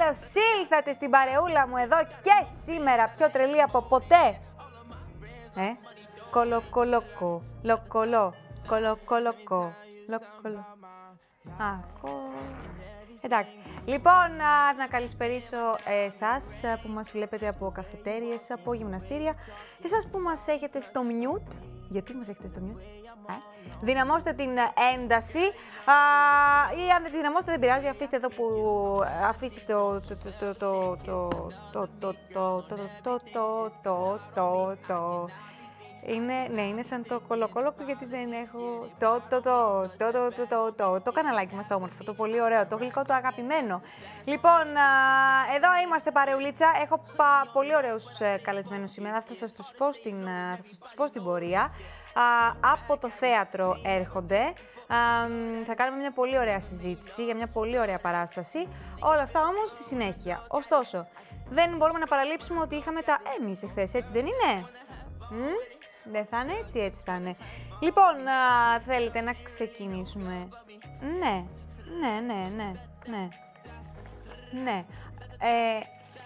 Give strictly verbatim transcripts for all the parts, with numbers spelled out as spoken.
Καλώς ήλθατε στην παρεούλα μου εδώ και σήμερα, πιο τρελή από ποτέ. Ε, κολοκολοκο, λοκολό, κολοκολοκο, λοκολό. Ακό. Εντάξει. Λοιπόν, να, να καλησπερίσω εσάς που μας βλέπετε από καφετέριες, από γυμναστήρια. Εσάς που μας έχετε στο mute. Γιατί μας έχετε στο mute? Ε? Δυναμώστε την ένταση. Α, ή αν δεν τη δυναμώσετε δεν πειράζει, αφήστε εδώ που... Αφήστε το... το... το... το... το... το... το... το... το... το... το... το... το... Είναι, ναι, είναι σαν το κολοκόλοκο γιατί δεν έχω το, το, το, το, το, το, το, το, το καναλάκι μας το όμορφο, το πολύ ωραίο, το γλυκό, το αγαπημένο. Λοιπόν, εδώ είμαστε παρεουλίτσα, έχω πα, πολύ ωραίους καλεσμένους σήμερα, θα σας τους πω στην, θα σας τους πω στην πορεία. Από το θέατρο έρχονται, θα κάνουμε μια πολύ ωραία συζήτηση για μια πολύ ωραία παράσταση, όλα αυτά όμως στη συνέχεια. Ωστόσο, δεν μπορούμε να παραλείψουμε ότι είχαμε τα Emmys εχθές, έτσι δεν είναι? Mm? Δεν θα είναι έτσι, έτσι θα είναι. Λοιπόν, α, θέλετε να ξεκινήσουμε? Ναι, ναι, ναι, ναι, ναι. Ναι. Ε,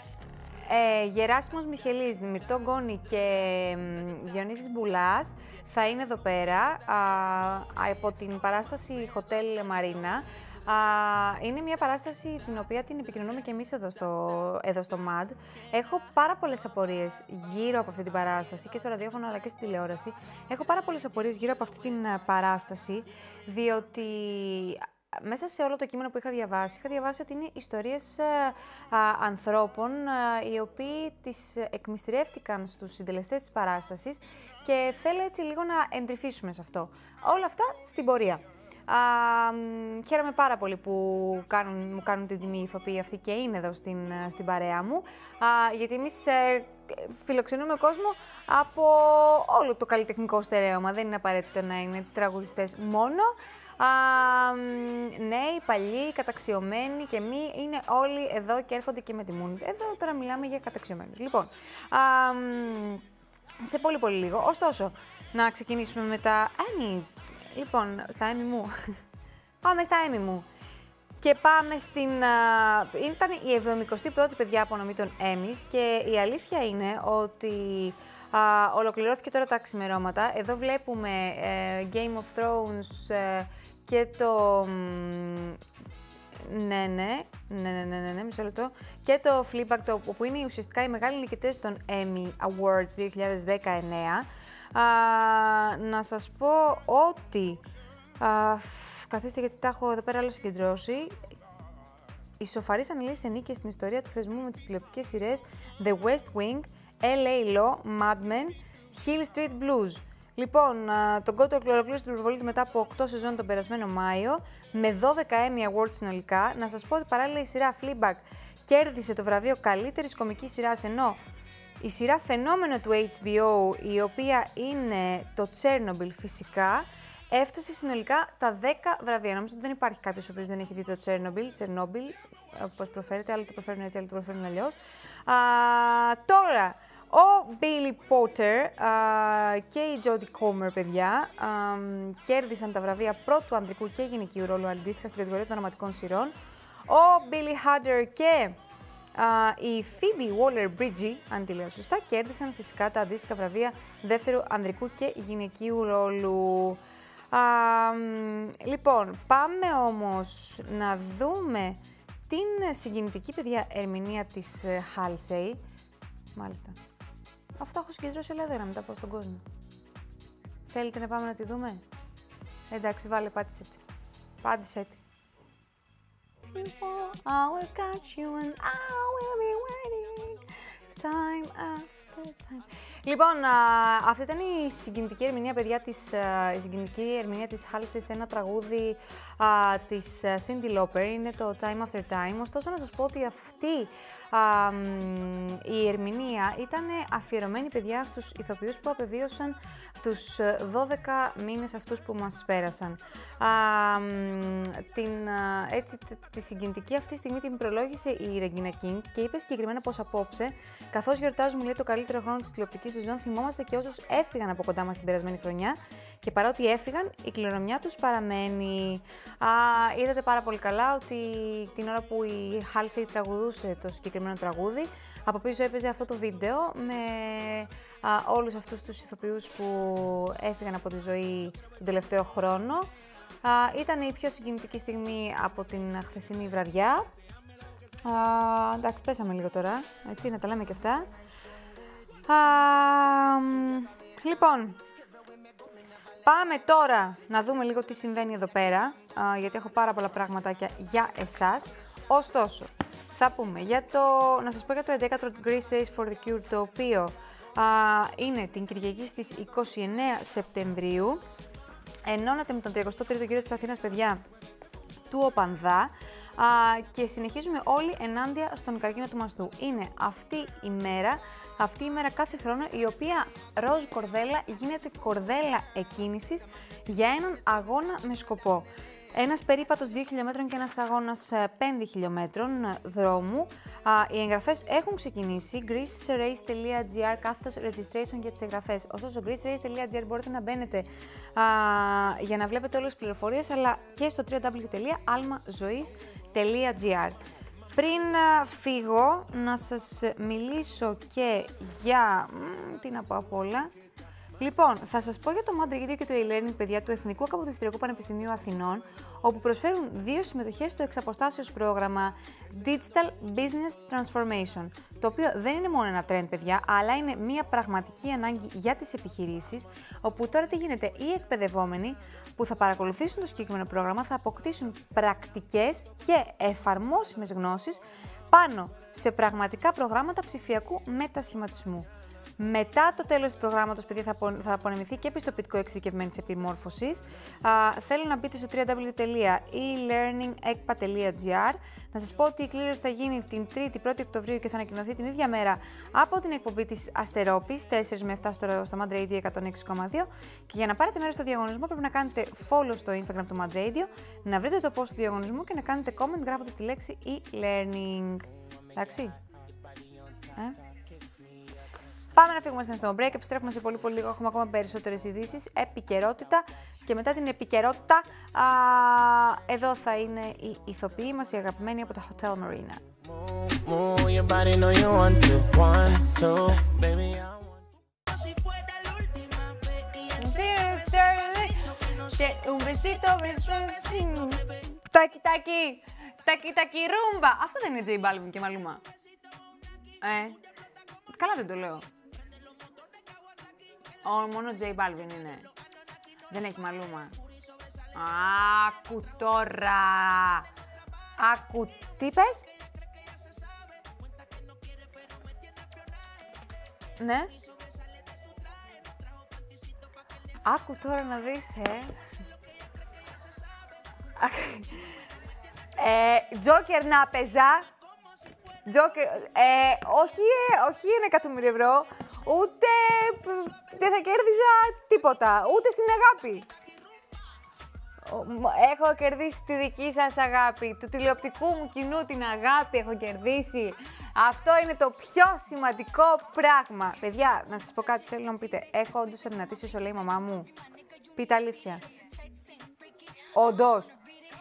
ε, Γεράσιμος Μιχελής, Δημητρό Γκόνη και ε, Διονύσης Μπουλάς θα είναι εδώ πέρα α, από την παράσταση Hotel Marina. Uh, είναι μια παράσταση την οποία την επικοινωνούμε και εμείς εδώ στο, εδώ στο μαντ. Έχω πάρα πολλές απορίες γύρω από αυτή την παράσταση και στο ραδιόφωνο αλλά και στην τηλεόραση. Έχω πάρα πολλές απορίες γύρω από αυτή την παράσταση, διότι μέσα σε όλο το κείμενο που είχα διαβάσει, είχα διαβάσει ότι είναι ιστορίες α, α, ανθρώπων α, οι οποίοι τις εκμυστηρεύτηκαν στους συντελεστές της παράστασης και θέλω έτσι λίγο να εντρυφήσουμε σε αυτό. Όλα αυτά στην πορεία. Uh, χαίρομαι πάρα πολύ που κάνουν, μου κάνουν την τιμή οι ηθοποιοί αυτοί και είναι εδώ στην, στην παρέα μου, uh, γιατί εμείς ε, φιλοξενούμε κόσμο από όλο το καλλιτεχνικό στερέωμα, δεν είναι απαραίτητο να είναι τραγουδιστές μόνο. Uh, νέοι, παλιοί, καταξιωμένοι και μη, είναι όλοι εδώ και έρχονται και με τιμούν. Εδώ τώρα μιλάμε για καταξιωμένους. Λοιπόν, uh, σε πολύ πολύ λίγο, ωστόσο, να ξεκινήσουμε με τα Emmys. Λοιπόν, στα Emmy μου. Πάμε στα Emmy μου. Και πάμε στην... Uh, ήταν η εβδομηκοστή πρώτη παιδιά απονομή των Emmys και η αλήθεια είναι ότι uh, ολοκληρώθηκε τώρα τα ξημερώματα. Εδώ βλέπουμε uh, Game of Thrones uh, και το... Um, ναι, ναι, ναι, ναι, ναι, ναι, ναι, μισό λεπτό. Και το Fleabag, το, που είναι ουσιαστικά οι μεγάλοι νικητές των Emmy Awards δύο χιλιάδες δεκαεννέα. Uh, να σας πω ότι, uh, καθίστε γιατί τα έχω εδώ πέρα άλλο συγκεντρώσει, οι σοφαρείς αναλύσεις σε νίκες στην ιστορία του θεσμού με τις τηλεοπτικές σειρές The West Wing, L A Law, Mad Men, Hill Street Blues. Λοιπόν, uh, το Γκότο ολοκλήρωσε την προβολή του μετά από οκτώ σεζόν τον περασμένο Μάιο, με δώδεκα Emmy Awards συνολικά. Να σας πω ότι παράλληλα η σειρά Fleabag κέρδισε το βραβείο καλύτερης κομικής σειράς, ενώ η σειρά φαινόμενο του H B O, η οποία είναι το Chernobyl φυσικά, έφτασε συνολικά τα δέκα βραβεία. Νομίζω ότι δεν υπάρχει κάποιος ο οποίος δεν έχει δει το Chernobyl, Chernobyl, όπως προφέρεται, άλλο το προφέρουν έτσι, άλλο το προφέρουν αλλιώς. Α, τώρα, ο Billy Potter α, και η Jodie Comer, παιδιά, α, κέρδισαν τα βραβεία πρώτου ανδρικού και γυναικείου ρόλου αντίστοιχα στην κατηγορία των δραματικών σειρών. Ο Billy Hader και Uh, η Phoebe Waller-Bridge, αν τη λέω σωστά, κέρδισαν φυσικά τα αντίστοιχα βραβεία δεύτερου ανδρικού και γυναικείου ρόλου. Uh, λοιπόν, πάμε όμως να δούμε την συγκινητική παιδιά ερμηνεία της Halsey. Μάλιστα. Αυτό έχω συγκεντρώσει όλα εδώ να μετά πω στον κόσμο. Θέλετε να πάμε να τη δούμε? Εντάξει, βάλε, πάτησε τη. Πάτησε τη. I will catch you and I will be waiting time after time. Λοιπόν, α, αυτή ήταν η συγκινητική ερμηνεία, παιδιά, της, α, η συγκινητική ερμηνεία της Halsey σε ένα τραγούδι α, της Cyndi Lauper, είναι το Time After Time. Ωστόσο, να σας πω ότι αυτή α, η ερμηνεία ήταν αφιερωμένη, παιδιά, στους ηθοποιούς που απεβίωσαν τους δώδεκα μήνες αυτούς που μας πέρασαν. Α, την, έτσι, τη συγκινητική αυτή στιγμή την προλόγησε η Regina King και είπε συγκεκριμένα πως απόψε, καθώς γιορτάζουμε, λέει, το καλύτερο χρόνο της τηλεοπτικής σεζόν, θυμόμαστε και όσους έφυγαν από κοντά μας την περασμένη χρονιά Και παρότι έφυγαν, η κληρονομιά τους παραμένει. Α, είδατε πάρα πολύ καλά ότι την ώρα που η Halsey τραγουδούσε το συγκεκριμένο τραγούδι, από πίσω έπαιζε αυτό το βίντεο με α, όλους αυτούς τους ηθοποιούς που έφυγαν από τη ζωή τον τελευταίο χρόνο. Α, ήταν η πιο συγκινητική στιγμή από την χθεσινή βραδιά. Α, εντάξει, πέσαμε λίγο τώρα, έτσι, να τα λέμε και αυτά. Α, λοιπόν, πάμε τώρα να δούμε λίγο τι συμβαίνει εδώ πέρα, α, γιατί έχω πάρα πολλά πραγματάκια για εσάς. Ωστόσο, θα πούμε για το, να σας πω για το έντεκατο Greece Race for the Cure, το οποίο α, είναι την Κυριακή στις είκοσι εννέα Σεπτεμβρίου. Ενώνεται με τον τριακοστό τρίτο γύρο της Αθήνας, παιδιά, του Οπανδά. Α, και συνεχίζουμε όλοι ενάντια στον καρκίνο του μαστού. Είναι αυτή η μέρα, αυτή η μέρα κάθε χρόνο, η οποία ροζ κορδέλα γίνεται κορδέλα εκκίνησης για έναν αγώνα με σκοπό. Ένας περίπατος δύο χιλιόμετρων και ένας αγώνας πέντε χιλιόμετρων δρόμου. Α, οι εγγραφές έχουν ξεκινήσει. greecerace.gr κάθετος registration για τις εγγραφές. Ωστόσο, greecerace.gr μπορείτε να μπαίνετε α, για να βλέπετε όλες τις πληροφορίες, αλλά και στο double-u double-u double-u τελεία alma zois τελεία gr. Πριν α, φύγω, να σας μιλήσω και για... Μ, τι να πω απ' όλα. Λοιπόν, θα σας πω για το Mad Radio και το e-learning, παιδιά, του Εθνικού Καποδιστριακού Πανεπιστημίου Αθηνών, όπου προσφέρουν δύο συμμετοχές στο εξαποστάσεως πρόγραμμα Digital Business Transformation, το οποίο δεν είναι μόνο ένα trend, παιδιά, αλλά είναι μια πραγματική ανάγκη για τις επιχειρήσεις, όπου τώρα τι γίνεται, οι εκπαιδευόμενοι που θα παρακολουθήσουν το συγκεκριμένο πρόγραμμα θα αποκτήσουν πρακτικές και εφαρμόσιμες γνώσεις πάνω σε πραγματικά προγράμματα ψηφιακού μετασχηματισμού. Μετά το τέλος του προγράμματος, παιδιά, θα, απο, θα απονεμηθεί και πιστοποιητικό εξειδικευμένης επιμόρφωσης. Α, θέλω να μπείτε στο double-u double-u double-u τελεία e-learning ekpa τελεία gr. Να σας πω ότι η κλήρωση θα γίνει την τρίτη πρώτη Οκτωβρίου και θα ανακοινωθεί την ίδια μέρα από την εκπομπή της Αστερόπης, τέσσερα με επτά στο, στο Mad Radio εκατόν έξι κόμμα δύο. Και για να πάρετε μέρος στο διαγωνισμό πρέπει να κάνετε follow στο Instagram του Mad Radio, να βρείτε το post του διαγωνισμού και να κάνετε comment γράφοντας τη λέξη e-learning. Εντάξει. Ε? Πάμε να φύγουμε στο break, επιστρέφουμε σε πολύ πολύ λίγο, έχουμε ακόμα περισσότερες ειδήσεις, επικαιρότητα και μετά την επικαιρότητα α, εδώ θα είναι οι ηθοποιοί μας, οι αγαπημένοι από τα Hotel Marina. Τάκι τάκι, τάκι τάκι ρούμπα. Αυτό δεν είναι J Balvin και Maluma? Ε, καλά δεν το λέω. Ο, μόνο J Balvin είναι. Δεν έχει Maluma. Άκου τώρα. Άκου. Τι πες? Ναι. Άκου τώρα να δεις, ε. ε Τζόκερ να παίζα. Τζόκερ, ε, όχι, ε, όχι ένα εκατομμύριο ευρώ, ούτε δεν θα κέρδιζα τίποτα, ούτε στην αγάπη. Έχω κερδίσει τη δική σας αγάπη, του τηλεοπτικού μου κοινού την αγάπη έχω κερδίσει. Αυτό είναι το πιο σημαντικό πράγμα. Παιδιά, να σας πω κάτι, θέλω να μου πείτε, έχω όντως αδυνατήσει όσο λέει η μαμά μου? Πείτε αλήθεια. Όντως.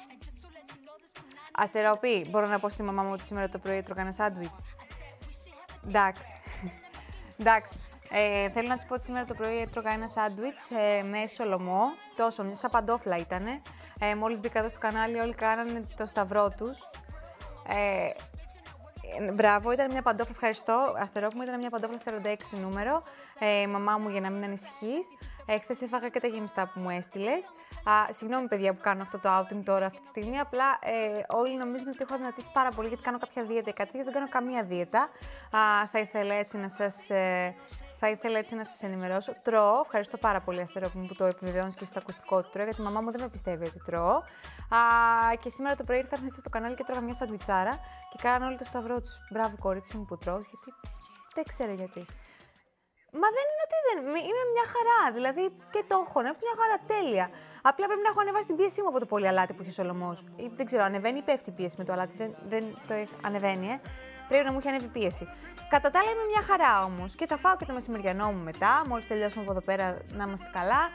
Αστεροπή, μπορώ να πω στη μαμά μου ότι σήμερα το πρωί έτρωγα ένα σάντουιτς? Εντάξει. Εντάξει. Ε, θέλω να της πω ότι σήμερα το πρωί έτρωγα ένα σάντουιτς ε, με σολομό. Τόσο, μια σαν παντόφλα ήτανε. Ε, μόλις μπήκα εδώ στο κανάλι, όλοι κάνανε το σταυρό τους. Ε, ε, μπράβο, ήταν μια παντόφλα, ευχαριστώ. Αστερόπη μου, ήταν μια παντόφλα σαράντα έξι νούμερο. Ε, μαμά μου, για να μην ανησυχείς. Ε, χθες έφαγα και τα γεμιστά που μου έστειλες. Συγγνώμη, παιδιά, που κάνω αυτό το outing τώρα αυτή τη στιγμή. Απλά ε, όλοι νομίζουν ότι έχω δυνατήσει πάρα πολύ γιατί κάνω κάποια δίαιτα ή κάτι τέτοιο. Δεν κάνω καμία δίαιτα. Α, θα ήθελα έτσι να σας. Ε, Θα ήθελα έτσι να σας ενημερώσω. Τρώω. Ευχαριστώ πάρα πολύ, Αστερόπη μου, που το επιβεβαιώνεις και στο ακουστικό του τρώω, γιατί η μαμά μου δεν με πιστεύει ότι τρώω. Α, και σήμερα το πρωί ήρθα μέσα στο κανάλι και τρώγα μια σαντουιτσάρα και κάνανε όλοι το σταυρό τους. Μπράβο, κορίτσι μου, που τρώω, γιατί δεν ξέρω γιατί. Μα δεν είναι ότι δεν. Είμαι μια χαρά. Δηλαδή και το έχω, είναι μια χαρά τέλεια. Απλά πρέπει να έχω ανεβάσει την πίεσή μου από το πολύ αλάτι που είχε ο Σολομός. Δεν ξέρω, ανεβαίνει ή πέφτει η πίεση με το αλάτι. Δεν, δεν το ανεβαίνει, ε. Πρέπει να μου έχει ανέβει πίεση. Κατά τα άλλα είμαι μια χαρά όμως. Και θα φάω και το μεσημεριανό μου μετά. Μόλις τελειώσουμε από εδώ πέρα να είμαστε καλά.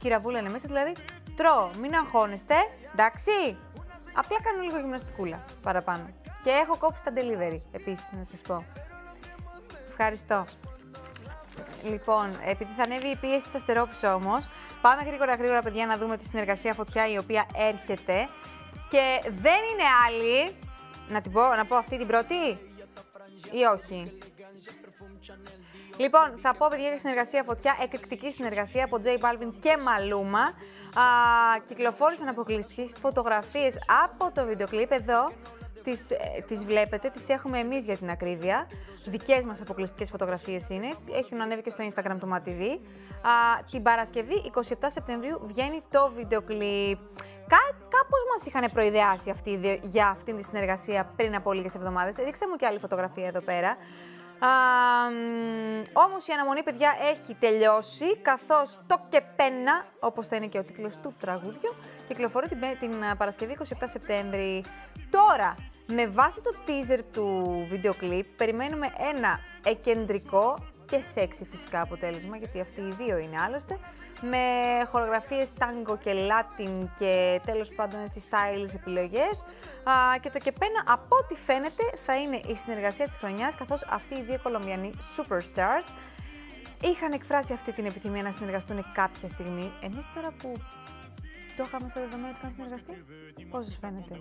κυραβούλα είναι μέσα, δηλαδή τρώω, μην αγχώνεστε, εντάξει. Απλά κάνω λίγο γυμναστικούλα παραπάνω. Και έχω κόψει τα delivery, επίσης, να σας πω. Ευχαριστώ. Λοιπόν, επειδή θα ανέβει η πίεση της Αστερόπης όμως, πάμε γρήγορα γρήγορα, παιδιά, να δούμε τη συνεργασία Φωτιά, η οποία έρχεται. Και δεν είναι άλλη, να την πω, να πω αυτή την πρώτη ή όχι. Λοιπόν, θα πω, παιδιά, για συνεργασία Φωτιά, εκρηκτική συνεργασία από J Balvin και Maluma. Α, κυκλοφόρησαν αποκλειστικές φωτογραφίες από το βίντεο κλιπ. Εδώ τις, τις βλέπετε, τις έχουμε εμείς για την ακρίβεια. Δικές μας αποκλειστικές φωτογραφίες είναι. Έχουν ανέβει και στο Instagram του MATV. Α, την Παρασκευή, εικοστή εβδόμη Σεπτεμβρίου, βγαίνει το βίντεο κλιπ. Κά, κάπως μας είχαν προειδεάσει αυτή, για αυτήν τη συνεργασία πριν από λίγες εβδομάδες. Ρίξτε μου και άλλη φωτογραφία εδώ πέρα. Α, όμως η αναμονή, παιδιά, έχει τελειώσει, καθώς το «Κεπένα», όπως θα είναι και ο τίτλος του τραγούδιου, κυκλοφορεί την, την Παρασκευή εικοστή εβδόμη Σεπτέμβρη. Τώρα, με βάση το teaser του βίντεο κλιπ, περιμένουμε ένα εκεντρικό και σεξι φυσικά αποτέλεσμα, γιατί αυτοί οι δύο είναι άλλωστε, με χορογραφίες τάγκο και Latin και τέλος πάντων έτσι stylish επιλογές. Α, και το «Κεπένα», από ό,τι φαίνεται, θα είναι η συνεργασία της χρονιάς, καθώς αυτοί οι δύο Κολομβιανοί superstars είχαν εκφράσει αυτή την επιθυμία να συνεργαστούν κάποια στιγμή. Εμείς τώρα που το είχαμε στο δεδομένο ότι είχαν συνεργαστεί, πώς σας φαίνεται?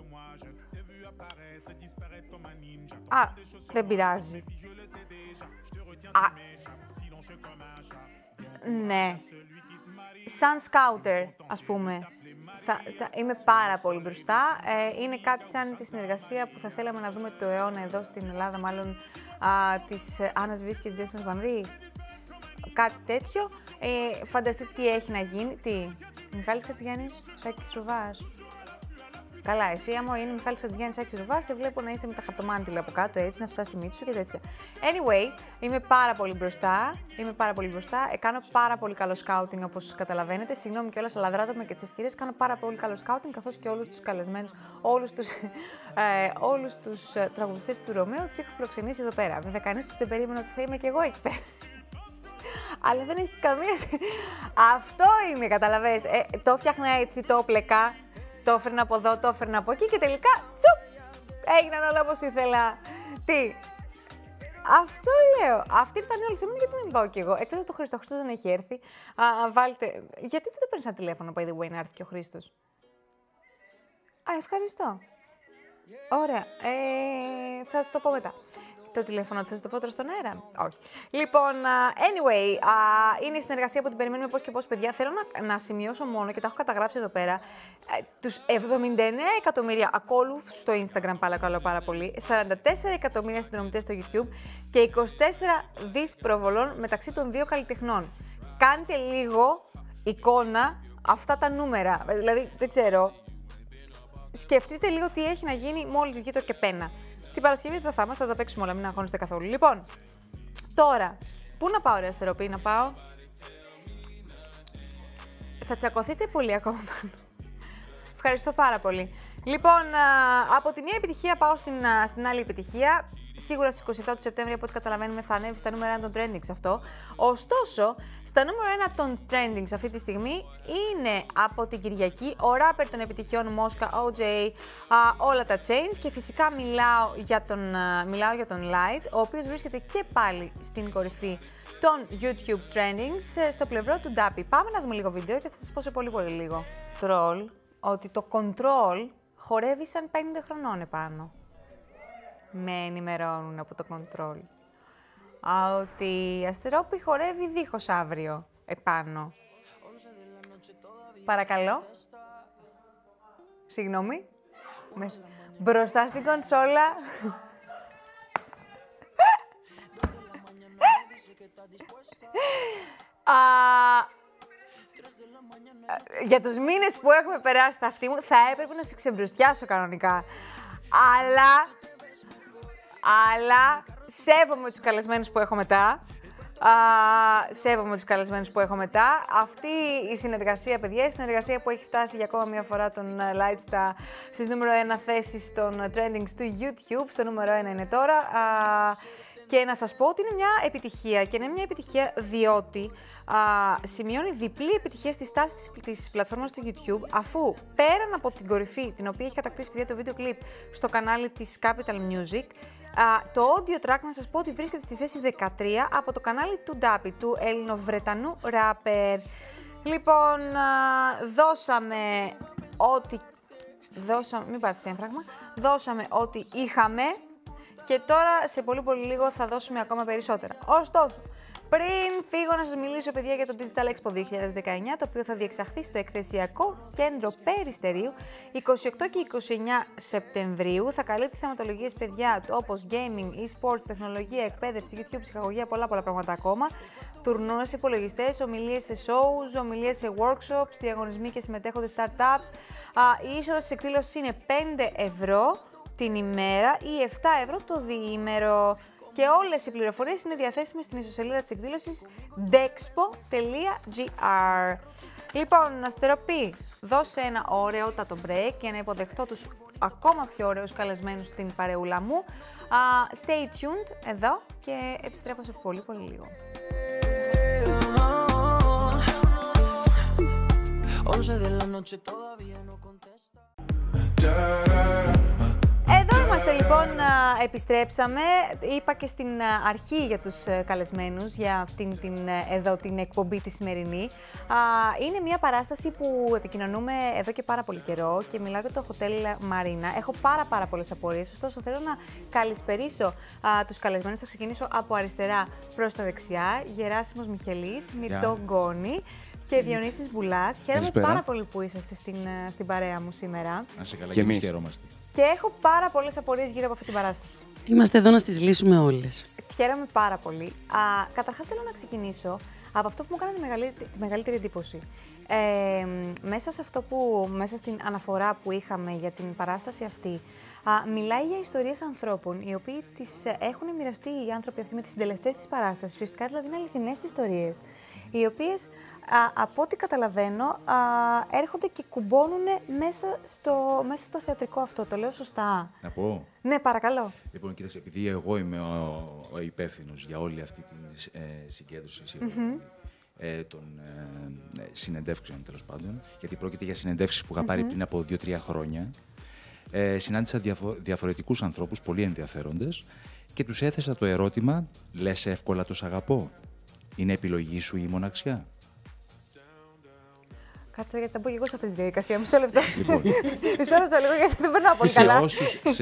Α, δεν πειράζει. Α, ναι. Σαν σκάουτερ, ας πούμε. Θα, θα, είμαι πάρα πολύ μπροστά. Ε, είναι κάτι σαν τη συνεργασία που θα θέλαμε να δούμε το αιώνα εδώ στην Ελλάδα, μάλλον α, της Άννας Βύση και της Δέσποινας Βανδύ. Κάτι τέτοιο. Ε, φανταστείτε τι έχει να γίνει. Τι, Μιχάλης Χατζηγιάννης, Σάκης Ρουβάς. Καλά, εσύ άμα είναι Μιχάλης Χατζηγιάννης, Σάκης Ρουβάς, σε βλέπω να είσαι με τα χαρτομάντιλα από κάτω, έτσι, να φυσάς τη μύτη σου και τέτοια. Anyway, είμαι πάρα πολύ μπροστά, είμαι πάρα πολύ μπροστά, ε, κάνω πάρα πολύ καλό σκάουτινγκ, όπως καταλαβαίνετε. Συγγνώμη κιόλας, αλλά δράτω με και τις ευκαιρίες, κάνω πάρα πολύ καλό σκάουτινγκ, καθώς και όλους τους καλεσμένους, όλους τους, ε, όλους τους ε, τραγουδιστές του Ρωμαίου, τους έχω φιλοξενήσει εδώ πέρα. Βέβαια, κανείς δεν περίμενε ότι θα είμαι κι εγώ εκεί πέρα. Αλλά δεν έχει καμία. Αυτό είναι, καταλαβαίνεις. Ε, το φτιάχνα έτσι, το πλεκά. Το έφερνα από εδώ, το έφερνα από εκεί και τελικά τσουπ! Έγιναν όλα όπως ήθελα. Τι. Αυτό λέω. Αυτοί ήρθαν όλοι σε μένα, γιατί μην πάω κι εγώ. Εκτός από το Χρήστο, ο Χρήστος δεν έχει έρθει. Α, βάλτε. Γιατί δεν το παίρνεις ένα τηλέφωνο, by the way, να έρθει και ο Χρήστος? Α, ευχαριστώ. Ωραία. Ε, θα σας το πω μετά. Το τηλέφωνο, θα σας το πω τώρα στον αέρα? Όχι. Λοιπόν, uh, anyway, uh, είναι η συνεργασία που την περιμένουμε πώς και πώς, παιδιά. Θέλω να, να σημειώσω μόνο, και τα έχω καταγράψει εδώ πέρα, uh, τους εβδομήντα εννέα εκατομμύρια ακόλουθους στο Instagram, παρακαλώ πάρα πολύ, σαράντα τέσσερα εκατομμύρια συνδρομητές στο YouTube και είκοσι τέσσερα δις προβολών μεταξύ των δύο καλλιτεχνών. Κάντε λίγο εικόνα αυτά τα νούμερα. Δηλαδή, δεν ξέρω. Σκεφτείτε λίγο τι έχει να γίνει μόλις βγει το «Κεπένα». Την Παρασκευή δεν θα είμαστε, θα τα παίξουμε όλα, μην αγχώνεστε καθόλου. Λοιπόν, τώρα, πού να πάω, ρε Αστεροπή, να πάω? Θα τσακωθείτε πολύ ακόμα πάνω. Ευχαριστώ πάρα πολύ. Λοιπόν, από τη μία επιτυχία πάω στην, στην άλλη επιτυχία. Σίγουρα στις εικοστή εβδόμη του Σεπτέμβρη, από ό,τι καταλαβαίνουμε, θα ανέβει στα νούμερα ένα των trendings αυτό. Ωστόσο, στα νούμερα ένα των trendings αυτή τη στιγμή είναι από την Κυριακή ο ράπερ των επιτυχιών Μόσκα, ο τζέι, όλα τα chains, και φυσικά μιλάω για τον, μιλάω για τον Light, ο οποίος βρίσκεται και πάλι στην κορυφή των YouTube trendings στο πλευρό του Ντάπι. Πάμε να δούμε λίγο βίντεο και θα σας πω σε πολύ πολύ λίγο. Troll, ότι το Control χορεύει σαν πέντε χρονών επάνω. Με ενημερώνουν από το Control. Α, ότι η Αστερόπη χορεύει δίχως αύριο επάνω. Παρακαλώ. Συγγνώμη. Μπροστά στην κονσόλα. Α, για τους μήνες που έχουμε περάσει στα αυτή μου, θα έπρεπε να σε ξεμπροστιάσω κανονικά. Αλλά... Αλλά σέβομαι τους καλεσμένους που έχω μετά. Α, σέβομαι τους καλεσμένους που έχω μετά. Αυτή η συνεργασία, παιδιά, η συνεργασία που έχει φτάσει για ακόμα μια φορά τον Light στις νούμερο ένα θέσεις των trendings του YouTube. Στο νούμερο ένα είναι τώρα. Α, Και να σας πω ότι είναι μια επιτυχία και είναι μια επιτυχία διότι α, σημειώνει διπλή επιτυχία στη στάση της, της πλατφόρμας του YouTube, αφού πέραν από την κορυφή την οποία έχει κατακτήσει παιδιά το βίντεο κλιπ στο κανάλι της Capital Music, α, το audio track να σας πω ότι βρίσκεται στη θέση δεκατρία από το κανάλι του Ντάπι, του Ελληνοβρετανού ράπερ. Λοιπόν, α, δώσαμε ό,τι... Δώσαμε, μην πάτε σε έμφραγμα, δώσαμε ό,τι είχαμε και τώρα σε πολύ πολύ λίγο θα δώσουμε ακόμα περισσότερα. Ωστόσο, πριν φύγω να σας μιλήσω παιδιά για το Digital Expo δύο χιλιάδες δεκαεννιά, το οποίο θα διεξαχθεί στο εκθεσιακό κέντρο Περιστερίου είκοσι οκτώ και είκοσι εννιά Σεπτεμβρίου. Θα καλύπτει θεματολογίες παιδιά όπως gaming, e-sports, τεχνολογία, εκπαίδευση, YouTube, ψυχαγωγία, πολλά πολλά πράγματα ακόμα. Τουρνουές σε υπολογιστές, ομιλίες σε shows, ομιλίες σε workshops, διαγωνισμοί και συμμετέχοντες startups. Η είσοδος της εκδήλωσης είναι πέντε ευρώ την ημέρα ή επτά ευρώ το διήμερο. Και όλες οι πληροφορίες είναι διαθέσιμες στην ιστοσελίδα της εκδήλωσης dexpo τελεία gr. Λοιπόν, Αστεροπή, δώσε ένα ωραιότατο break για να υποδεχτώ τους ακόμα πιο ωραίους καλεσμένους στην παρεούλα μου. Uh, stay tuned εδώ και επιστρέφω σε πολύ πολύ λίγο. Εδώ είμαστε λοιπόν, επιστρέψαμε. Είπα και στην αρχή για τους καλεσμένους για αυτήν την, εδώ, την εκπομπή τη σημερινή. Είναι μια παράσταση που επικοινωνούμε εδώ και πάρα πολύ καιρό και μιλάω για το Hotel Marina. Έχω πάρα πάρα πολλές απορίες, ωστόσο θέλω να καλησπερίσω τους καλεσμένους. Θα ξεκινήσω από αριστερά προς τα δεξιά. Γεράσιμος Μιχελής, Μυρτώ Γκόνη και Διονύσης Μπουλάς. Χαίρομαι πάρα πολύ που είσαστε στην, στην παρέα μου σήμερα. Να σε καλά, και εμείς χαιρόμαστε. Και έχω πάρα πολλές απορίες γύρω από αυτή την παράσταση. Είμαστε εδώ να τις λύσουμε όλες. Χαίρομαι πάρα πολύ. Α, καταρχάς θέλω να ξεκινήσω από αυτό που μου έκανε τη μεγαλύτερη, τη μεγαλύτερη εντύπωση. Ε, μέσα σε αυτό που, μέσα στην αναφορά που είχαμε για την παράσταση αυτή, α, μιλάει για ιστορίες ανθρώπων, οι οποίοι τις έχουν μοιραστεί οι άνθρωποι αυτοί με τις συντελεστές της παράστασης. Ουσιαστικά δηλαδή είναι αληθινές ιστορίες, οι οποίες α, από ό,τι καταλαβαίνω α, έρχονται και κουμπώνουν μέσα στο, μέσα στο θεατρικό αυτό. Το λέω σωστά? Να πω. Ναι, παρακαλώ. Λοιπόν, κοίταξε, επειδή εγώ είμαι ο, ο υπεύθυνος για όλη αυτή την ε, συγκέντρωση mm-hmm. ε, των ε, συνεντεύξεων, τέλος πάντων, γιατί πρόκειται για συνεντεύξεις που είχα πάρει mm-hmm. πριν από δύο-τρία χρόνια, ε, συνάντησα διαφο- διαφορετικούς ανθρώπους, πολύ ενδιαφέροντες, και τους έθεσα το ερώτημα, λες εύκολα το σ' αγαπώ? Είναι επιλογή σου ή η μοναξιά? Κάτσε, γιατί θα μπω και εγώ σε αυτή τη διαδικασία. Μισό λεπτό. Λοιπόν. Μισό λεπτό λίγο, γιατί δεν περνάω πολύ καλά. Σε όσους... σε...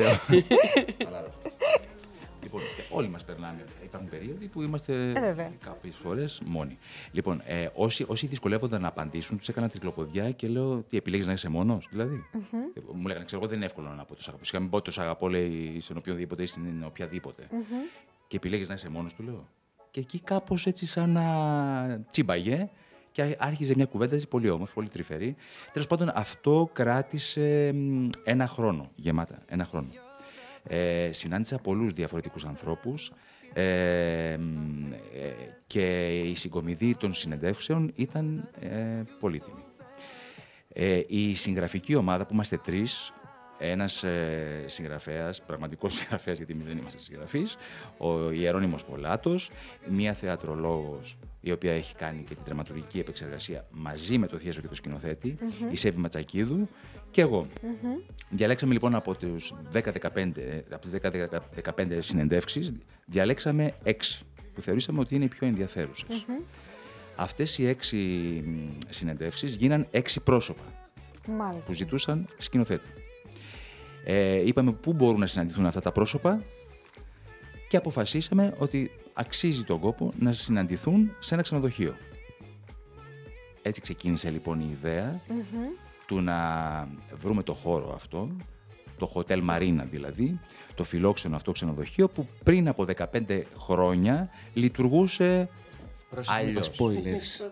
Λοιπόν, όλοι μας περνάμε. Υπάρχουν περίοδοι που είμαστε ε, κάποιες φορές μόνοι. Λοιπόν, ε, όσοι, όσοι δυσκολεύονταν να απαντήσουν, τους έκανα τρικλοποδιά και λέω, τι επιλέγεις να είσαι μόνος, δηλαδή. Mm-hmm. Μου λέγανε, ξέρω εγώ, δεν είναι εύκολο να πω το σ' αγαπώ. Σιγά μην πω το σ' αγαπώ, λέει, στον οποιοδήποτε ή στην οποιαδήποτε. Mm-hmm. Και επιλέγεις να είσαι μόνος, του λέω. Και εκεί κάπως έτσι σαν να τσίμπαγε και άρχιζε μια κουβέντα έτσι πολύ όμορφη, πολύ τρυφερή. Τέλος πάντων, αυτό κράτησε ένα χρόνο, γεμάτα, ένα χρόνο. Ε, συνάντησα πολλούς διαφορετικούς ανθρώπους ε, ε, και η συγκομιδή των συνεντεύξεων ήταν ε, πολύτιμη. Ε, η συγγραφική ομάδα που είμαστε τρεις, ένας ε, συγγραφέας, πραγματικός συγγραφέας, γιατί εμείς δεν είμαστε συγγραφείς, ο Ιερώνυμος Πολάτος, μία θεατρολόγος, η οποία έχει κάνει και την δραματουργική επεξεργασία μαζί με το Θίασο και το σκηνοθέτη, mm-hmm. η Σέβη Ματσακίδου και εγώ. Mm-hmm. Διαλέξαμε λοιπόν από τις δέκα με δεκαπέντε συνεντεύξεις, διαλέξαμε έξι, που θεωρήσαμε ότι είναι οι πιο ενδιαφέρουσες. Mm-hmm. Αυτές οι έξι συνεντεύξεις γίναν έξι πρόσωπα, μάλιστα, που ζητούσαν σκηνοθέτη. Ε, είπαμε πού μπορούν να συναντηθούν αυτά τα πρόσωπα και αποφασίσαμε ότι αξίζει τον κόπο να συναντηθούν σε ένα ξενοδοχείο. Έτσι ξεκίνησε λοιπόν η ιδέα mm-hmm. του να βρούμε το χώρο αυτό, το Hotel Marina δηλαδή, το φιλόξενο αυτό ξενοδοχείο που πριν από δεκαπέντε χρόνια λειτουργούσε αλλιώς. Spoilers.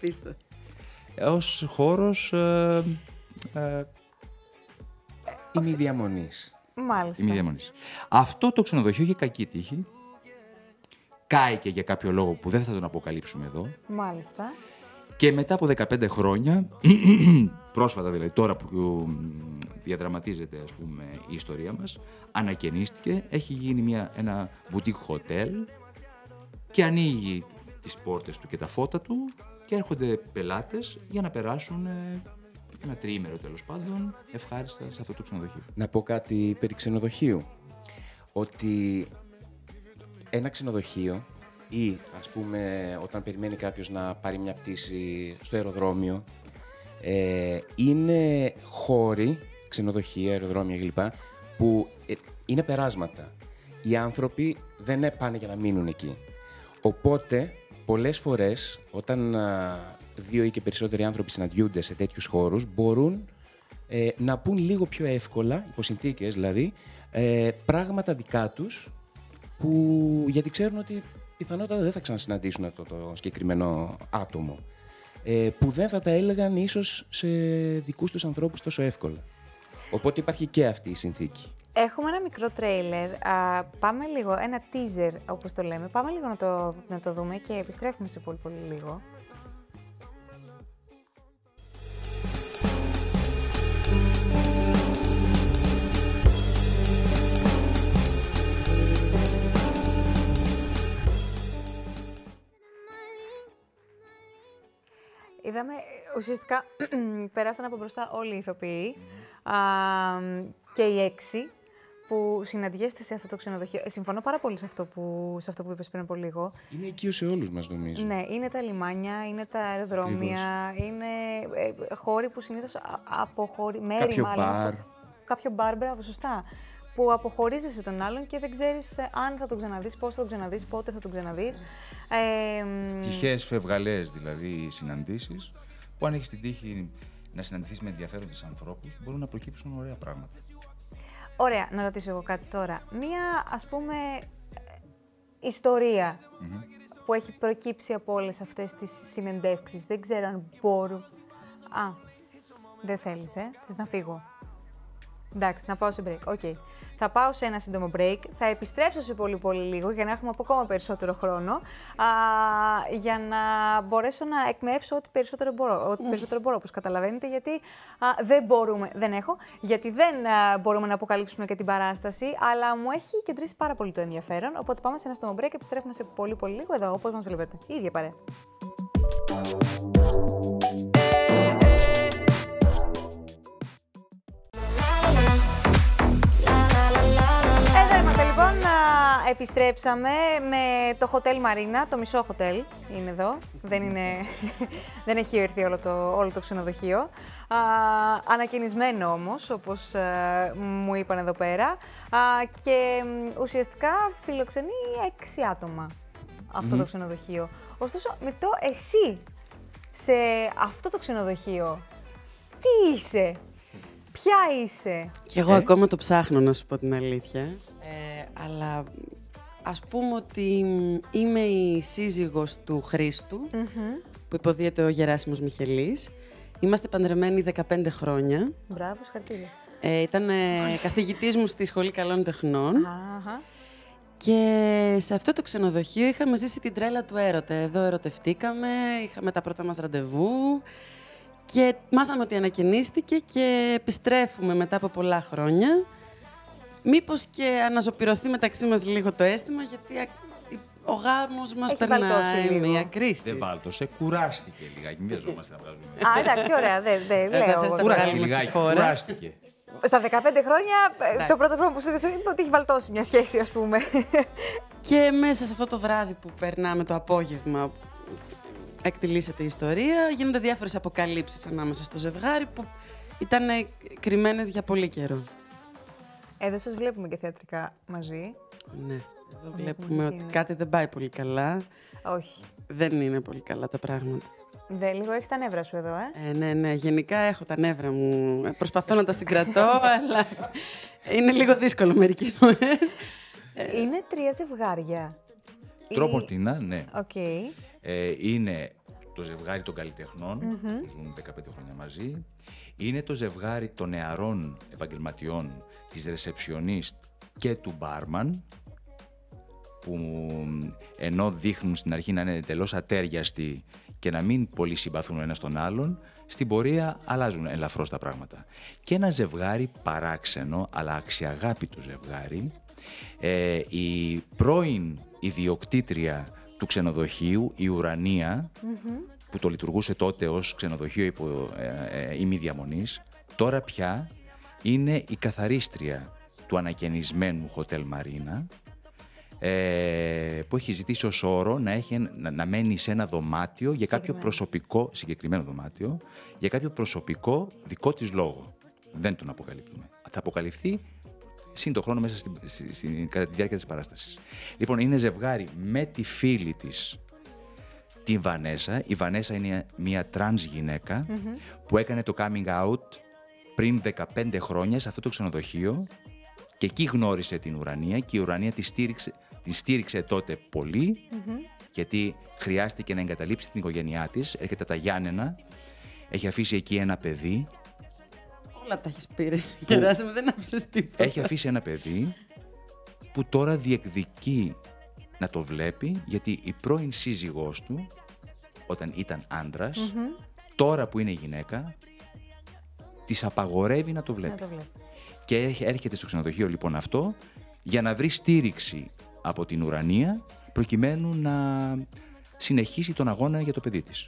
Ως χώρος ε, ε, ημιδιαμονής. Μάλιστα. Ημιδιαμονής. Αυτό το ξενοδοχείο είχε κακή τύχη. Κάηκε για κάποιο λόγο που δεν θα τον αποκαλύψουμε εδώ. Μάλιστα. Και μετά από δεκαπέντε χρόνια, πρόσφατα δηλαδή, τώρα που διαδραματίζεται, ας πούμε, η ιστορία μας, ανακαινίστηκε, έχει γίνει μια, ένα boutique hotel και ανοίγει τις πόρτες του και τα φώτα του και έρχονται πελάτες για να περάσουν ε, ένα τριήμερο, τέλος πάντων, ευχάριστα σε αυτό το ξενοδοχείο. Να πω κάτι περί ξενοδοχείου. Ότι ένα ξενοδοχείο ή, ας πούμε, όταν περιμένει κάποιος να πάρει μια πτήση στο αεροδρόμιο, ε, είναι χώροι, ξενοδοχεία, αεροδρόμια κλπ, που ε, είναι περάσματα. Οι άνθρωποι δεν πάνε για να μείνουν εκεί. Οπότε, πολλές φορές, όταν α, δύο ή και περισσότεροι άνθρωποι συναντιούνται σε τέτοιους χώρους, μπορούν ε, να πούν λίγο πιο εύκολα, υπό συνθήκες δηλαδή, ε, πράγματα δικά τους, που, γιατί ξέρουν ότι πιθανότατα δεν θα ξανασυναντήσουν αυτό το συγκεκριμένο άτομο, ε, που δεν θα τα έλεγαν ίσως σε δικούς τους ανθρώπους τόσο εύκολα. Οπότε υπάρχει και αυτή η συνθήκη. Έχουμε ένα μικρό τρέιλερ. Α, πάμε λίγο, ένα teaser όπως το λέμε. Πάμε λίγο να το, να το δούμε και επιστρέφουμε σε πολύ πολύ λίγο. Είδαμε, ουσιαστικά περάσαν από μπροστά όλοι οι ηθοποιοί α, και οι έξι που συναντιέστε σε αυτό το ξενοδοχείο. Συμφωνώ πάρα πολύ σε αυτό που, σε αυτό που είπες πριν από λίγο. Είναι οικείο σε όλους μας, νομίζω. Ναι, είναι τα λιμάνια, είναι τα αεροδρόμια, Ακριβώς. είναι ε, χώροι που συνήθως αποχωρεί, μέρη κάποιο μάλλον. μπαρ. Κάποιο μπαρ, μπράβο, σωστά. Που αποχωρίζεσαι τον άλλον και δεν ξέρεις αν θα τον ξαναδείς, πώς θα τον ξαναδείς, πότε θα τον ξαναδείς. Ε, Τυχαίες φευγαλές, δηλαδή, συναντήσεις, που αν έχεις την τύχη να συναντηθείς με ενδιαφέροντες ανθρώπους, μπορούν να προκύψουν ωραία πράγματα. Ωραία, να ρωτήσω εγώ κάτι τώρα. Μία, ας πούμε, ιστορία mm-hmm. που έχει προκύψει από όλες αυτές τις συνεντεύξεις. Δεν ξέρω αν μπορώ... Α, δεν θέλεις, ε? Θες να φύγω. Εντάξει, να πάω σε break. Οκ. Okay. Θα πάω σε ένα σύντομο break. Θα επιστρέψω σε πολύ πολύ λίγο για να έχουμε ακόμα περισσότερο χρόνο. Α, για να μπορέσω να εκμεύσω ό,τι περισσότερο μπορώ. Ό,τι περισσότερο μπορώ, όπως καταλαβαίνετε. Γιατί α, δεν μπορούμε, δεν έχω, γιατί δεν α, μπορούμε να αποκαλύψουμε και την παράσταση. Αλλά μου έχει κεντρήσει πάρα πολύ το ενδιαφέρον. Οπότε πάμε σε ένα σύντομο break και επιστρέφουμε σε πολύ πολύ λίγο εδώ, όπως μας βλέπετε. Η ίδια παρέα. Λοιπόν, επιστρέψαμε με το Hotel Marina, το μισό hotel είναι εδώ, δεν, είναι, δεν έχει έρθει όλο το, όλο το ξενοδοχείο. Α, ανακαινισμένο όμως, όπως α, μου είπαν εδώ πέρα, α, και ουσιαστικά φιλοξενεί έξι άτομα αυτό mm. το ξενοδοχείο. Ωστόσο, με το εσύ σε αυτό το ξενοδοχείο, τι είσαι, ποια είσαι? Κι εγώ ε? ακόμα το ψάχνω, να σου πω την αλήθεια. Ε, αλλά ας πούμε ότι είμαι η σύζυγος του Χρήστου, mm-hmm. που υποδίεται ο Γεράσιμος Μιχελής. Είμαστε παντρεμένοι δεκαπέντε χρόνια. Μπράβο, συγχαρητήρια. Ε, ήταν ε, καθηγητής μου στη Σχολή Καλών Τεχνών. Uh-huh. Και σε αυτό το ξενοδοχείο είχαμε ζήσει την τρέλα του έρωτα. Εδώ ερωτευτήκαμε, είχαμε τα πρώτα μας ραντεβού και μάθαμε ότι ανακαινίστηκε και επιστρέφουμε μετά από πολλά χρόνια. Μήπως και αναζωπηρωθεί μεταξύ μας λίγο το αίσθημα, γιατί ο γάμος μας περνάει μια κρίση. Δεν βάλτωσε, κουράστηκε λιγάκι. Μην βιαζόμαστε να βγάζουμε. Α, εντάξει, ωραία, δεν δε, λέω. Κουράστηκε λιγάκι, κουράστηκε. Στα δεκαπέντε χρόνια, εντάξει. Το πρώτο πράγμα που σου είπε ότι έχει βαλτώσει μια σχέση, ας πούμε. Και μέσα σε αυτό το βράδυ που περνάμε το απόγευμα, εκτελήσεται η ιστορία, γίνονται διάφορες αποκαλύψεις ανάμεσα στο ζευγάρι που ήταν κρυμμένες για πολύ καιρό. Εδώ σας βλέπουμε και θεατρικά μαζί. Ναι, εδώ βλέπουμε ότι είναι. Κάτι δεν πάει πολύ καλά. Όχι. Δεν είναι πολύ καλά τα πράγματα. Δε, λίγο έχεις τα νεύρα σου εδώ, ε. ε. Ναι, ναι, γενικά έχω τα νεύρα μου. Προσπαθώ να τα συγκρατώ, αλλά είναι λίγο δύσκολο μερικές φορές. Είναι τρία ζευγάρια. Τρόπορτινα, ναι. Okay. Ε, είναι το ζευγάρι των καλλιτεχνών, mm-hmm. που ζουν δεκαπέντε χρόνια μαζί. Είναι το ζευγάρι των νεαρών επαγγελματιών, της ρεσεψιονίστ και του μπάρμαν, που ενώ δείχνουν στην αρχή να είναι εντελώς ατέριαστοι και να μην πολύ συμπαθούν ο ένας τον άλλον, στην πορεία αλλάζουν ελαφρώς τα πράγματα. Και ένα ζευγάρι παράξενο, αλλά αξιαγάπητο ζευγάρι, ε, η πρώην ιδιοκτήτρια του ξενοδοχείου, η Ουρανία, mm-hmm. που το λειτουργούσε τότε ως ξενοδοχείο υπό ε, ε, ημιδιαμονής, τώρα πια είναι η καθαρίστρια του ανακαινισμένου Hotel Marina, ε, που έχει ζητήσει ως όρο να, έχει, να, να μένει σε ένα δωμάτιο για κάποιο προσωπικό, συγκεκριμένο δωμάτιο, για κάποιο προσωπικό δικό της λόγο. Δεν τον αποκαλύπτουμε. Θα αποκαλυφθεί σύν το χρόνο μέσα στην, στην, στην, κατά τη διάρκεια της παράστασης. Λοιπόν, είναι ζευγάρι με τη φίλη της, την Βανέσα. Η Βανέσα είναι μια τρανς γυναίκα mm-hmm. που έκανε το coming out πριν δεκαπέντε χρόνια σε αυτό το ξενοδοχείο και εκεί γνώρισε την Ουρανία και η Ουρανία τη στήριξε, τη στήριξε τότε πολύ mm-hmm. γιατί χρειάστηκε να εγκαταλείψει την οικογένειά της. Έρχεται τα Γιάννενα, έχει αφήσει εκεί ένα παιδί. Όλα τα έχεις πει, Γεράσιμο, δεν άφησες τίποτα. Έχει αφήσει ένα παιδί που τώρα διεκδικεί να το βλέπει, γιατί η πρώην σύζυγός του, όταν ήταν άντρας, mm-hmm. τώρα που είναι γυναίκα, της απαγορεύει να το βλέπει. Να το βλέπει. Και έρχεται στο ξενοδοχείο λοιπόν αυτό για να βρει στήριξη από την Ουρανία, προκειμένου να συνεχίσει τον αγώνα για το παιδί της.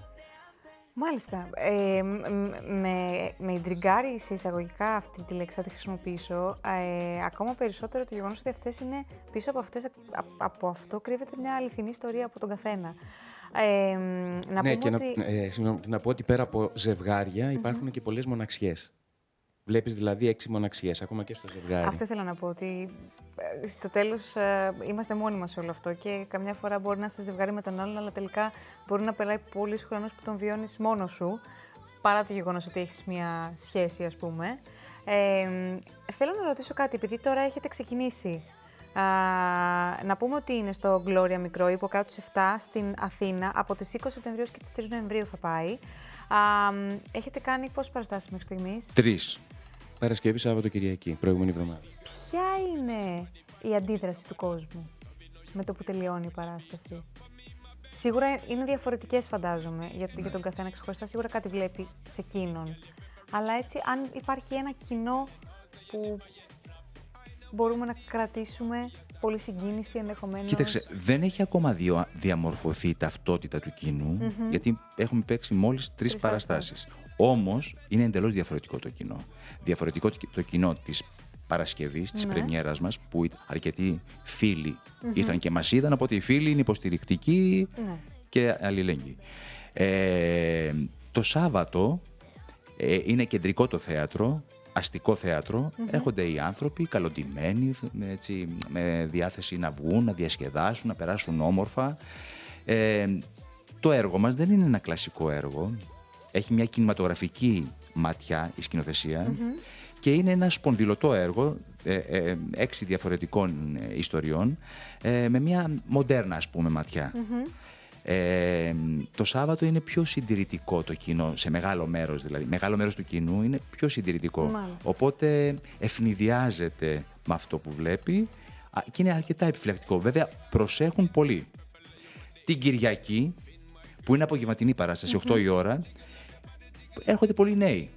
Μάλιστα. Ε, με, με ιντριγκάρει σε εισαγωγικά αυτή τη λέξη, θα τη χρησιμοποιήσω. Ε, ακόμα περισσότερο το γεγονός ότι αυτές είναι, πίσω από, αυτές, από αυτό κρύβεται μια αληθινή ιστορία από τον καθένα. Ε, να ναι, πούμε και ότι... να, ε, συγγνώμη, να πω ότι πέρα από ζευγάρια υπάρχουν mm-hmm. και πολλές μοναξιές. Βλέπεις δηλαδή έξι μοναξιές, ακόμα και στο ζευγάρι. Αυτό ήθελα να πω, ότι στο τέλος ε, είμαστε μόνοι μας σε όλο αυτό και καμιά φορά μπορεί να είσαι ζευγάρι με τον άλλον, αλλά τελικά μπορεί να περνάει πολύς χρόνος που τον βιώνεις μόνος σου, παρά το γεγονός ότι έχεις μια σχέση, ας πούμε. Ε, θέλω να ρωτήσω κάτι, επειδή τώρα έχετε ξεκινήσει. Α, να πούμε ότι είναι στο Gloria Μικρό, υπό κάτω τους εφτά, στην Αθήνα, από τις είκοσι Σεπτεμβρίου και τις τρεις Νοεμβρίου θα πάει. Α, έχετε κάνει πόσες παραστάσεις μέχρι στιγμής? Τρεις. Παρασκευή, Σάββατο, Κυριακή, προηγούμενη εβδομάδα. Ποια είναι η αντίδραση του κόσμου με το που τελειώνει η παράσταση? Σίγουρα είναι διαφορετικές, φαντάζομαι, γιατί ναι. για τον καθένα ξεχωριστά σίγουρα κάτι βλέπει σε εκείνον. Αλλά έτσι, αν υπάρχει ένα κοινό που μπορούμε να κρατήσουμε πολύ συγκίνηση ενδεχομένως. Κοίταξε, δεν έχει ακόμα διο, διαμορφωθεί η ταυτότητα του κοινού, mm-hmm. γιατί έχουμε παίξει μόλις τρεις, τρεις παραστάσεις. Όμως, είναι εντελώς διαφορετικό το κοινό. Διαφορετικό το κοινό της Παρασκευής, της ναι. πρεμιέρας μας, που αρκετοί φίλοι mm-hmm. ήρθαν και μας είδαν, οπότε οι φίλοι είναι υποστηρικτικοί ναι. και αλληλέγγυοι. Ε, το Σάββατο ε, είναι κεντρικό το θέατρο, αστικό θέατρο, mm-hmm. έρχονται οι άνθρωποι καλοντημένοι, με, έτσι, με διάθεση να βγουν, να διασκεδάσουν, να περάσουν όμορφα. Ε, το έργο μας δεν είναι ένα κλασικό έργο. Έχει μια κινηματογραφική ματιά η σκηνοθεσία mm-hmm. και είναι ένα σπονδυλωτό έργο ε, ε, έξι διαφορετικών ε, ιστοριών ε, με μια μοντέρνα, ας πούμε, ματιά. Mm-hmm. Ε, το Σάββατο είναι πιο συντηρητικό το κοινό, σε μεγάλο μέρος δηλαδή. Μεγάλο μέρος του κοινού είναι πιο συντηρητικό. Μάλιστα. Οπότε ευνηδιάζεται με αυτό που βλέπει και είναι αρκετά επιφυλακτικό. Βέβαια, προσέχουν πολύ. Την Κυριακή, που είναι απογευματινή παράσταση, mm-hmm. οκτώ η ώρα, έρχονται πολλοί νέοι.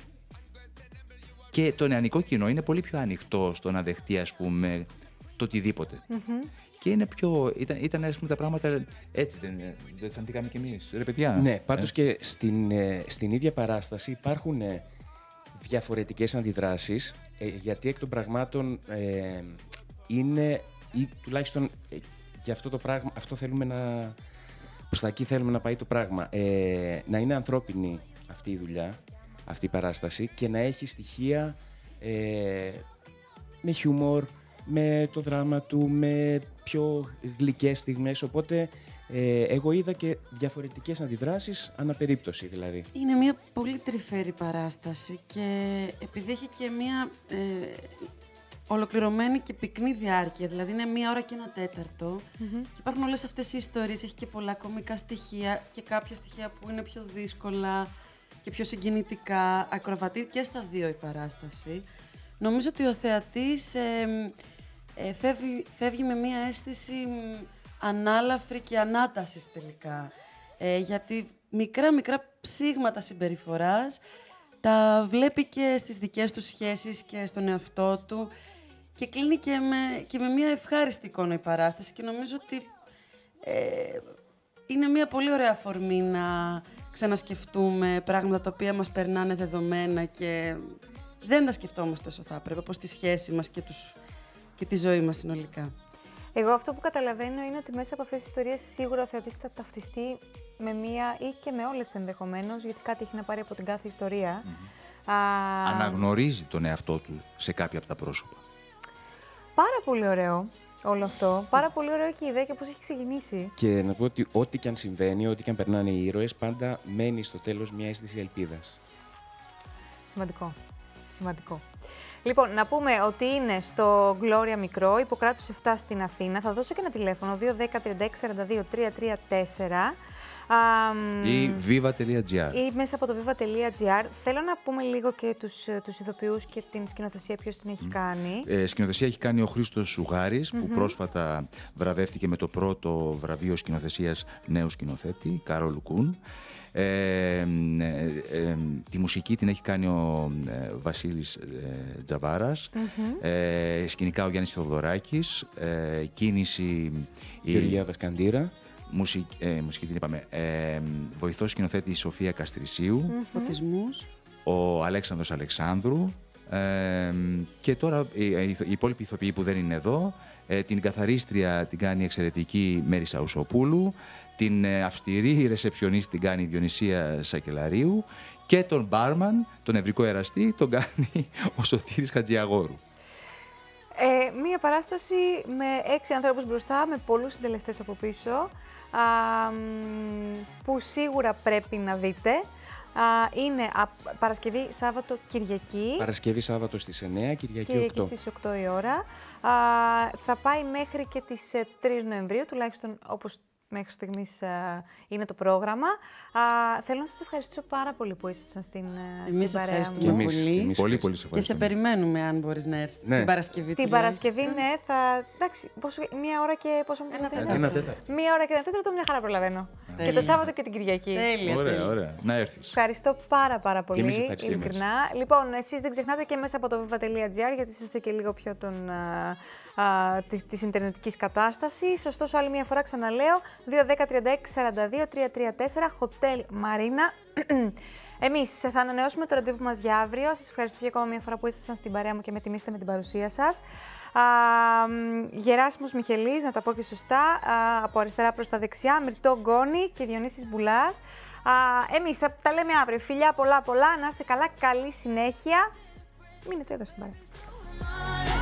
Και το νεανικό κοινό είναι πολύ πιο ανοιχτό στο να δεχτεί, ας πούμε, το οτιδήποτε. Mm-hmm. Και είναι πιο. Ήταν, ήταν ας πούμε, τα πράγματα έτσι, δεν, δεν σαν τι κάνουμε κι εμείς, ρε παιδιά. Ναι, πάντως ε? και στην, ε, στην ίδια παράσταση υπάρχουν ε, διαφορετικές αντιδράσεις, ε, γιατί εκ των πραγμάτων ε, είναι, ή τουλάχιστον ε, για αυτό το πράγμα, αυτό θέλουμε να. Προς τα εκεί θέλουμε να πάει το πράγμα. Ε, να είναι ανθρώπινη αυτή η δουλειά, αυτή η παράσταση και να έχει στοιχεία ε, με χιούμορ, με το δράμα του, με πιο γλυκές στιγμές, οπότε ε, εγώ είδα και διαφορετικές αντιδράσεις ανά περίπτωση δηλαδή. Είναι μια πολύ τρυφερή παράσταση και επειδή έχει και μια ε, ολοκληρωμένη και πυκνή διάρκεια, δηλαδή είναι μία ώρα και ένα τέταρτο mm-hmm. και υπάρχουν όλες αυτές οι ιστορίες, έχει και πολλά κωμικά στοιχεία και κάποια στοιχεία που είναι πιο δύσκολα και πιο συγκινητικά, ακροβατεί και στα δύο η παράσταση. Νομίζω ότι ο θεατής ε, ε, φεύγει, φεύγει με μία αίσθηση ανάλαφρη και ανάτασης τελικά. Ε, γιατί μικρά μικρά ψήγματα συμπεριφοράς τα βλέπει και στις δικές του σχέσεις και στον εαυτό του και κλείνει και με, και με μια ευχάριστη εικόνα η παράσταση και νομίζω ότι ε, είναι μια πολύ ωραία αφορμή να ξανασκεφτούμε πράγματα τα οποία μας περνάνε δεδομένα και δεν τα σκεφτόμαστε όσο θα έπρεπε, όπως τη σχέση μας και, τους, και τη ζωή μας συνολικά. Εγώ αυτό που καταλαβαίνω είναι ότι μέσα από αυτές τις ιστορίες σίγουρα ο θεατής θα ταυτιστεί με μία ή και με όλες ενδεχομένως, γιατί κάτι έχει να πάρει από την κάθε ιστορία. Mm-hmm. Α... Αναγνωρίζει τον εαυτό του σε κάποια από τα πρόσωπα. Πάρα πολύ ωραίο όλο αυτό. Πάρα πολύ ωραίο και η ιδέα και πώς έχει ξεκινήσει. Και να πω ότι ό,τι και αν συμβαίνει, ό,τι και αν περνάνε οι ήρωες, πάντα μένει στο τέλος μια αίσθηση ελπίδας. Σημαντικό. Σημαντικό. Λοιπόν, να πούμε ότι είναι στο Gloria Μικρό, Ιπποκράτους επτά στην Αθήνα. Θα δώσω και ένα τηλέφωνο, δύο ένα μηδέν τριάντα έξι σαράντα δύο τρία τρία τέσσερα. Ή viva τελεία gr. Ή μέσα από το viva τελεία gr. Θέλω να πούμε λίγο και τους, τους ηθοποιούς και την σκηνοθεσία, ποιος την έχει κάνει. Ε, σκηνοθεσία έχει κάνει ο Χρήστος Σουγάρης, που mm-hmm. πρόσφατα βραβεύτηκε με το πρώτο βραβείο σκηνοθεσίας νέου σκηνοθέτη, Κάρολ Κούν. Ε, ε, ε, τη μουσική την έχει κάνει ο ε, Βασίλης ε, Τζαβάρας, mm-hmm. ε, σκηνικά ο Γιάννης Θεοδωράκης, ε, κίνηση η Γεωργία Βασκαντήρα, μουσική, ε, μουσική την είπαμε, ε, βοηθός σκηνοθέτη η Σοφία Καστρισίου, mm-hmm. φωτισμούς, ο Αλέξανδρος Αλεξάνδρου, ε, και τώρα οι, οι, οι υπόλοιποι ηθοποιοί που δεν είναι εδώ, ε, την καθαρίστρια την κάνει εξαιρετική Μέρη Σαουσοπούλου, την αυστηρή ρεσεψιονίστη την κάνει η Διονυσία Σακελαρίου και τον μπάρμαν, τον νευρικό εραστή, τον κάνει ο Σωτήρης Χατζιαγόρου. Ε, μία παράσταση με έξι ανθρώπους μπροστά, με πολλούς συντελεστές από πίσω, α, που σίγουρα πρέπει να δείτε. Α, είναι α, Παρασκευή, Σάββατο, Κυριακή. Παρασκευή, Σάββατο στις εννιά, Κυριακή, Κυριακή οκτώ. στις οκτώ η ώρα. Α, θα πάει μέχρι και τις τρεις Νοεμβρίου, τουλάχιστον όπως μέχρι στιγμής α, είναι το πρόγραμμα. Α, θέλω να σας ευχαριστήσω πάρα πολύ που ήσασταν στην, εμείς στην παρέα μου. ευχαριστούμε εμείς, πολύ. εμείς πολύ, πολύ σε Και σε περιμένουμε αν μπορείς να έρθεις ναι. την Παρασκευή. Την Παρασκευή, ναι, θα... Εντάξει, πόσο, μία ώρα και πόσο μου Ένα πείτε? Ένα τέταρτο. Μία ώρα και ένα τέταρτο, μια χαρά προλαβαίνω. Τέλεια. Και το Σάββατο και την Κυριακή. Τέλεια, Ωραία, τέλεια. ωραία. Να έρθεις. Ευχαριστώ πάρα πάρα πολύ, εμείς ευχαριστούμε. ειλικρινά. Λοιπόν, εσείς δεν ξεχνάτε και μέσα από το viva τελεία gr, γιατί είστε και λίγο πιο των, α, α, της, της ιντερνετικής κατάστασης. Ωστόσο, άλλη μια φορά ξαναλέω, δύο ένα μηδέν τρία έξι σαράντα δύο τρία τρία τέσσερα, Hotel Marina. Εμείς θα ανανεώσουμε το ραντεβού μας για αύριο. Σας ευχαριστώ για ακόμα μια φορά που ήσασταν στην παρέα μου και με τιμήσετε με την παρουσία σας. Α, Γεράσιμος Μιχελής, να τα πω και σωστά, α, από αριστερά προς τα δεξιά, Μυρτώ Γκόνη και Διονύσης Μπουλάς. Α, εμείς θα τα λέμε αύριο. Φιλιά πολλά πολλά, να είστε καλά, καλή συνέχεια. Μείνετε εδώ στην παρέα.